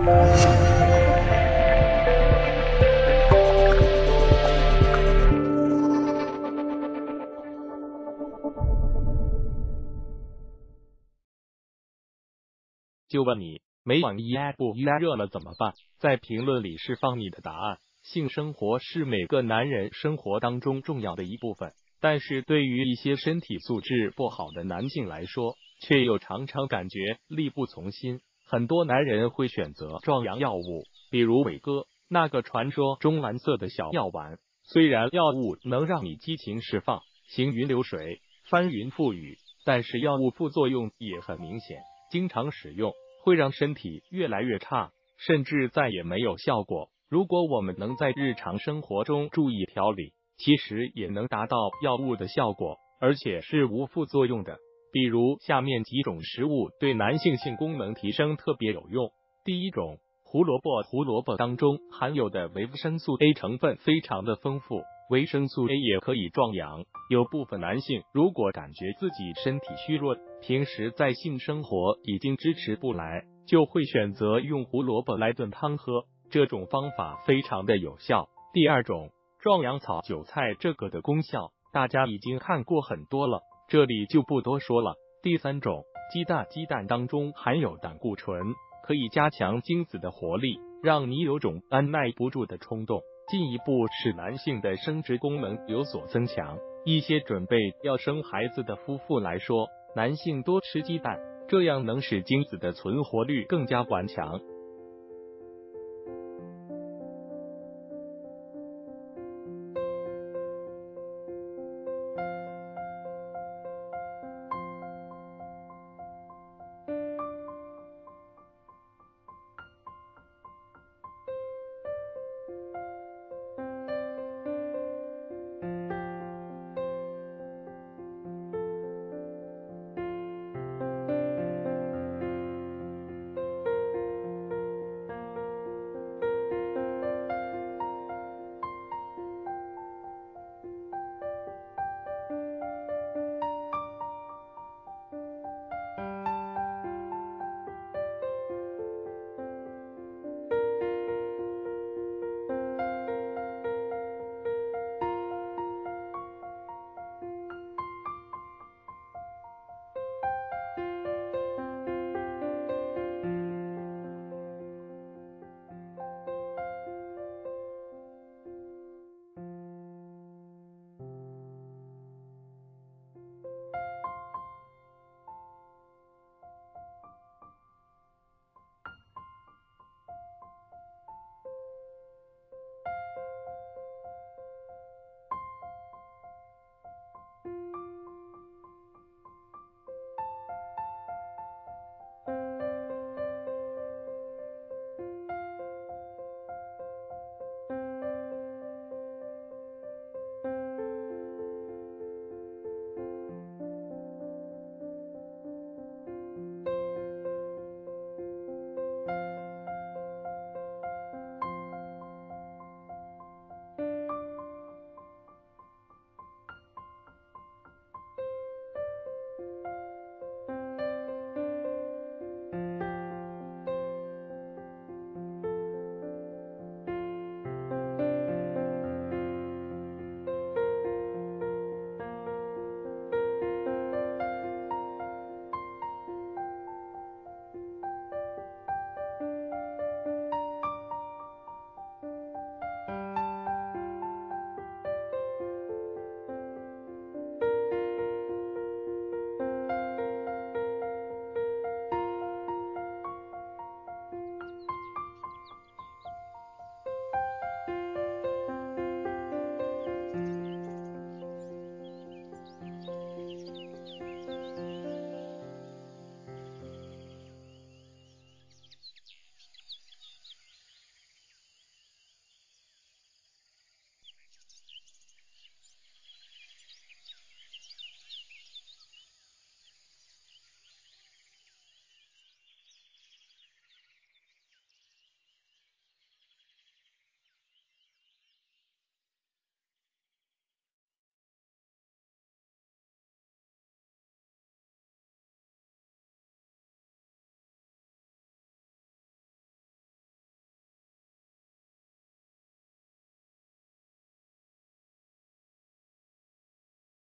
就问你，每晚不约热了怎么办？在评论里释放你的答案。性生活是每个男人生活当中重要的一部分，但是对于一些身体素质不好的男性来说，却又常常感觉力不从心。很多男人会选择壮阳药物，比如伟哥那个传说中蓝色的小药丸。虽然药物能让你激情释放、行云流水、翻云覆雨，但是药物副作用也很明显，经常使用会让身体越来越差，甚至再也没有效果。如果我们能在日常生活中注意调理，其实也能达到药物的效果，而且是无副作用的。比如下面几种食物对男性性功能提升特别有用。第一种，胡萝卜。胡萝卜当中含有的维生素 A 成分非常的丰富，维生素 A 也可以壮阳。有部分男性如果感觉自己身体虚弱，平时在性生活已经支持不来，就会选择用胡萝卜来炖汤喝，这种方法非常的有效。第二种，壮阳草韭菜，这个的功效大家已经看过很多了，这里就不多说了。第三种，鸡蛋。鸡蛋当中含有胆固醇，可以加强精子的活力，让你有种按耐不住的冲动，进一步使男性的生殖功能有所增强。一些准备要生孩子的夫妇来说，男性多吃鸡蛋，这样能使精子的存活率更加顽强，